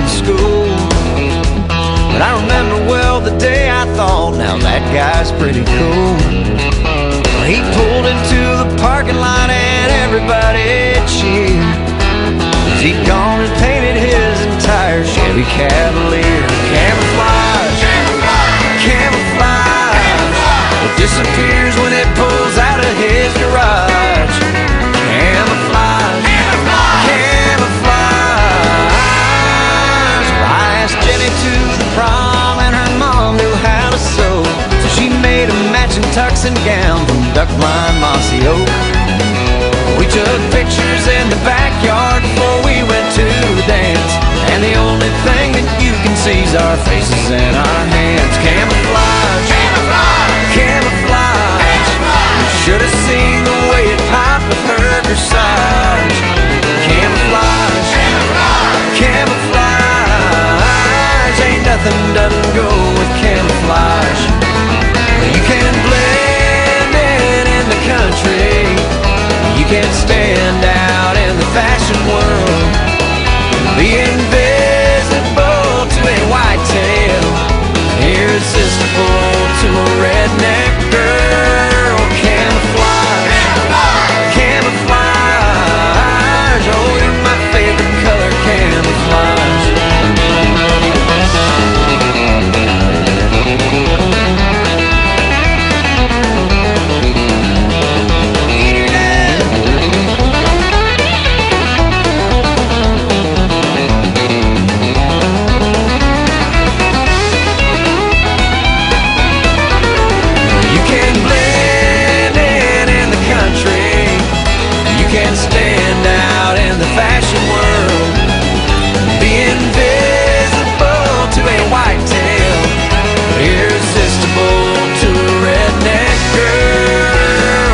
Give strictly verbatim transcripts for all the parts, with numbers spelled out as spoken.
in school. But I remember well the day I thought, now that guy's pretty cool. He pulled into the parking lot and everybody cheered, 'cause he'd gone and painted his entire Chevy Cavalier. Camouflage, camouflage, camouflage. It disappears when it pulls out of his garage. Camouflage, camouflage, camouflage. Well, I asked Jenny to the prom and her mom knew how to sew, so she made a matching tux and gown from Duck Blind Mossy Oak. We took pictures in the backyard before we went to the dance, and the only thing that you can see is our faces and our hands. Camouflage, camouflage, camouflage. You should have seen the way it popped with her corsage. Camouflage, camouflage, camouflage. Ain't nothing doesn't go with camouflage. You can blend in in the country, you can't stand out in the fashion world. Be invisible to a whitetail, irresistible to a redneck girl. Camouflage, camouflage. Oh, you're my favorite color, camouflage. Stand out in the fashion world, be invisible to a whitetail, irresistible to a redneck girl.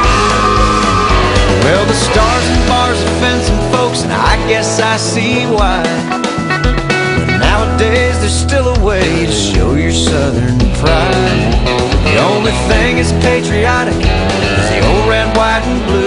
Well, the stars and bars offend some folks, and I guess I see why. But nowadays there's still a way to show your southern pride. The only thing is patriotic is the old red, white, and blue.